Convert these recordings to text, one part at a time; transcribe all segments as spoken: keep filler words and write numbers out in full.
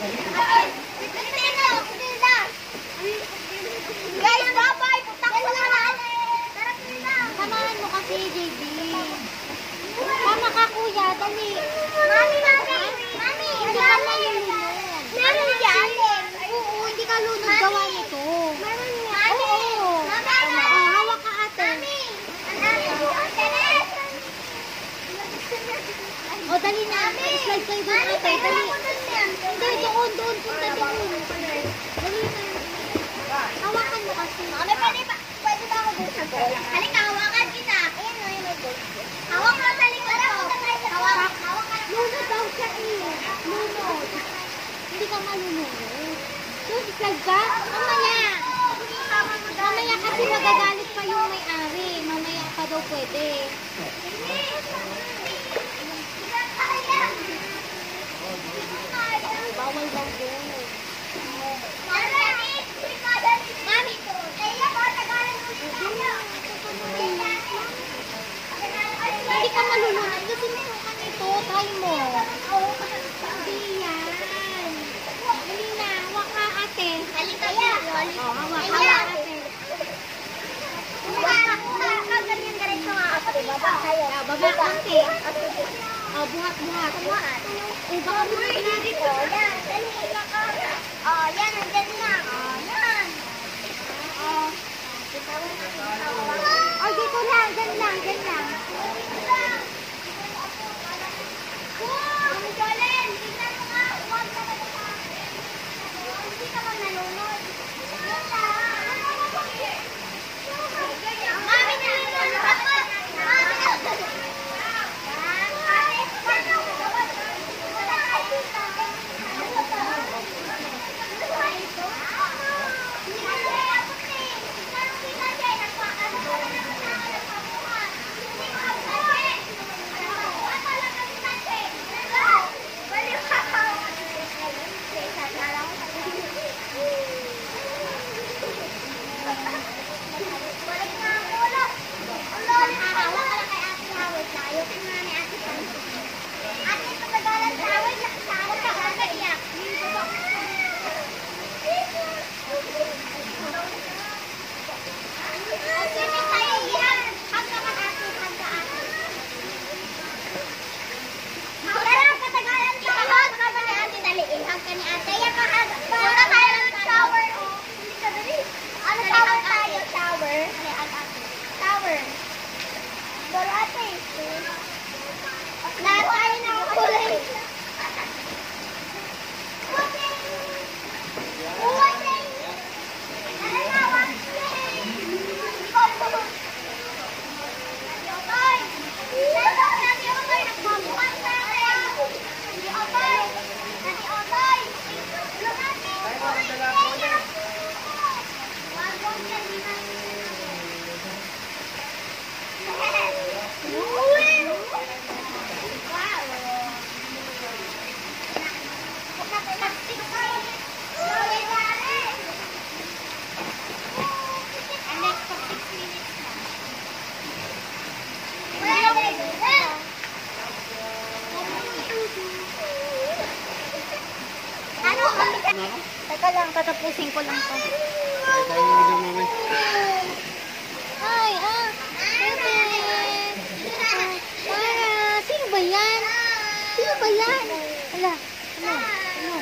Guys, bye-bye! Putak ko lang! Samahan mo kasi, J B. Tama ka, kuya. Dali. Mami, mami! Mami! Hindi ka malulunod. Meron yan. Oo, hindi ka lunod gawa nito. Meron yan. Oo. Oo, hawak ka ate. Mami! O, dali na. Slide kayo doon ate. Dali. Hindi, doon, doon. Punta doon. Dali na. Hawakan mo kasi. Mami, pwede ba? Pwede ba ako doon sa goal? Halika, hawakan kita. Ayan o, yung may goal. Hawak mo sa likod ko. Hawak. Lunod daw siya eh. Lunod. Hindi ka malunod. So, slide ka? Mamaya. Mamaya kasi magagalit pa yung may-ari. Mamaya pa daw pwede. Bawal daw doon. Mami! Hindi ka malulunod kasi masukan ito. Try mo. Hindi yan. Hindi na. Hawak ka ate. Halika ya. Oh, hawak. Hawak ate. Hawak. Hawak. Ganyan diretso nga. Baba kayo. Baba konti. Oh, buhat, buhat. Buhat. Eh, baka buhat na dito. Yan. Dali. Oh, yan. Nandyan na. Oh, yan. Oh. Oh, dito lang. Dyan lang. Dyan lang. Mami Jolene, tingnan mo nga. Huwag ka ba sa akin? Hindi ka man nalunod. Mami, nalunod ako. Mami, nalunod. Teka lang, tatapusin ko lang to. Ay, ah. Bebe. Ah, sino ba yan? Sino ba yan? Ala, ano? Ano?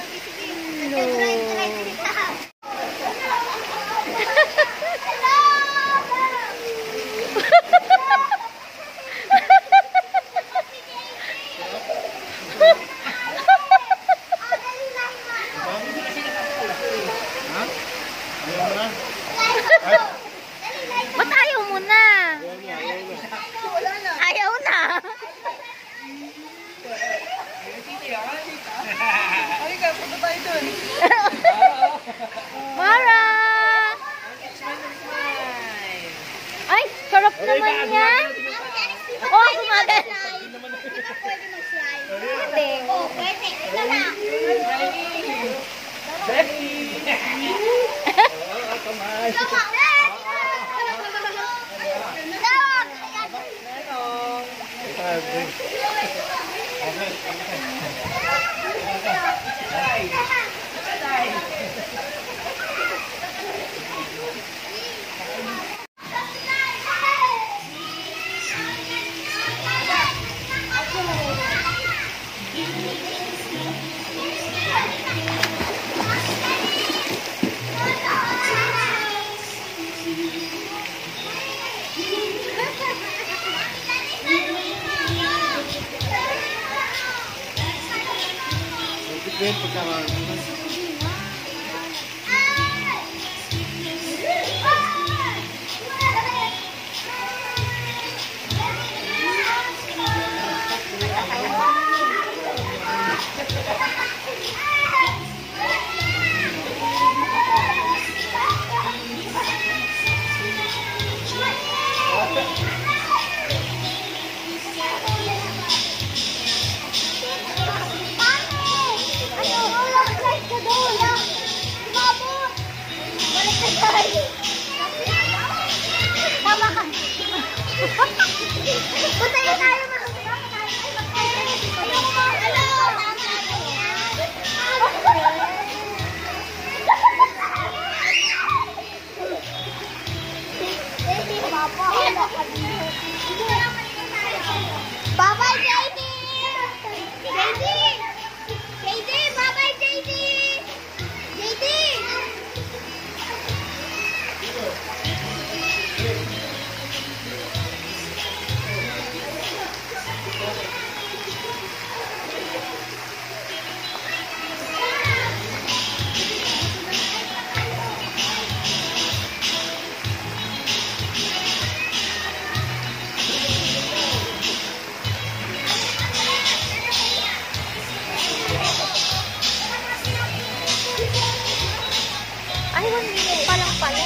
Ba't ayaw mo na? Ayaw na. Tama ka. Punta na tayo mga. Bye-bye, J D! J D! J D! Bye-bye, J D! J D! Ay, one minute pa lang pala.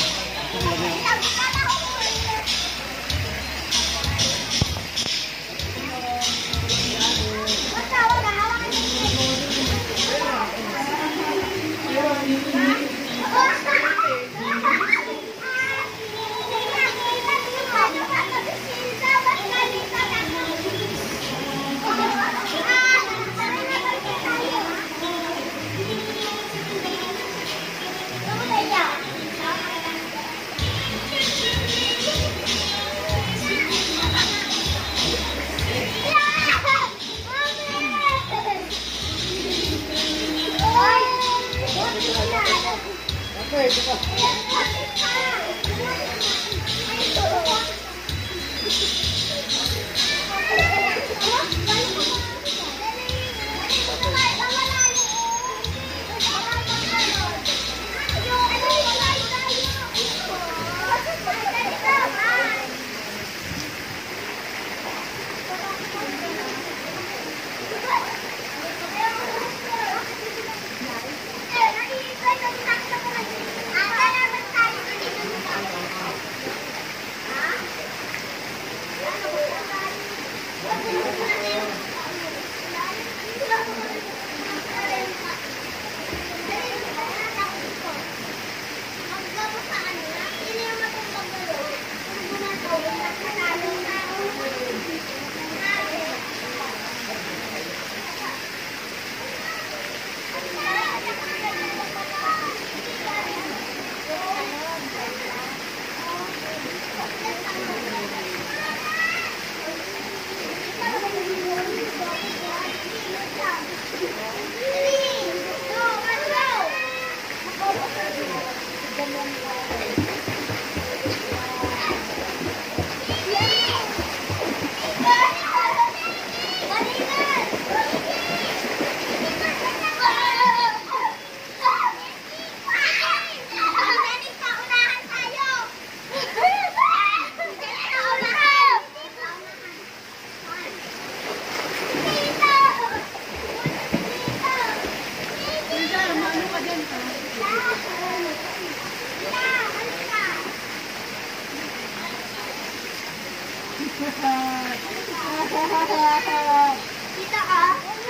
Kita ka?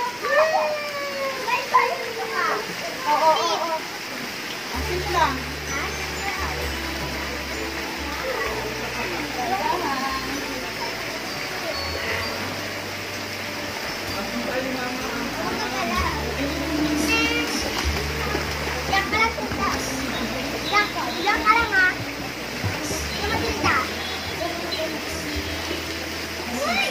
May tayo ka? Oo, oo, oo. Asin lang. Ilang ka lang punta. Ilang ka. Ilang ka lang ha. Tumatinda. Uy!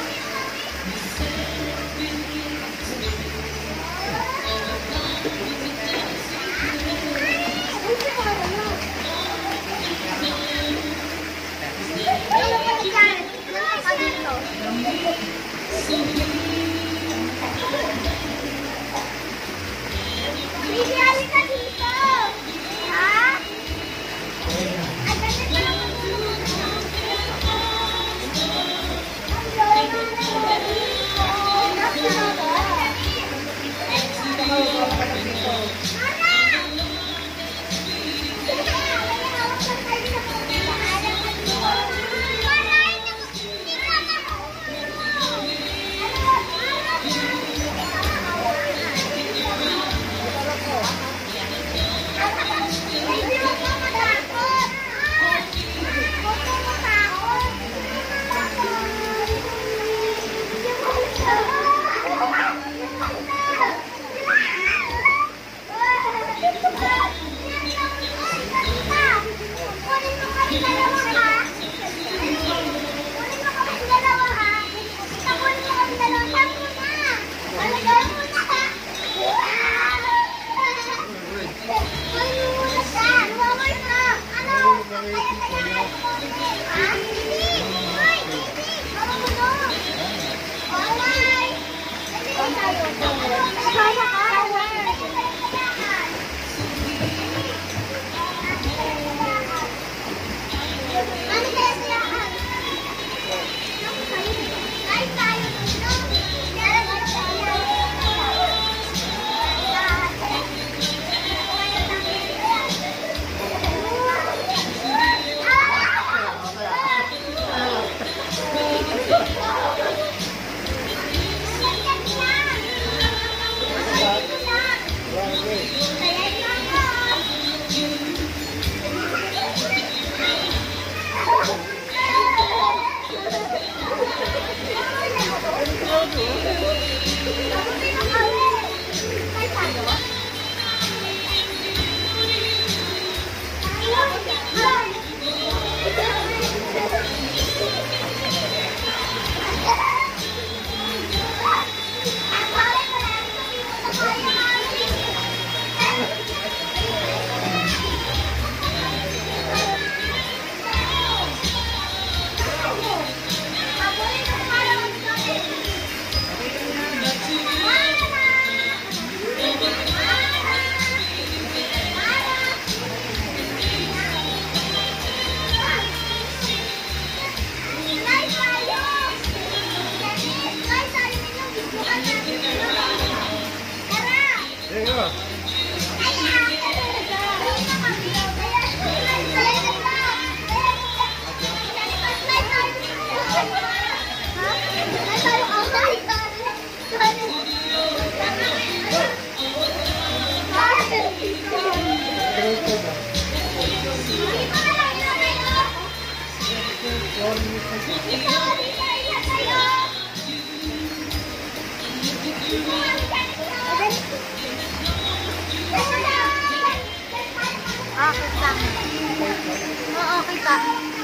Thank you. Okay lang. Oo, okay ka.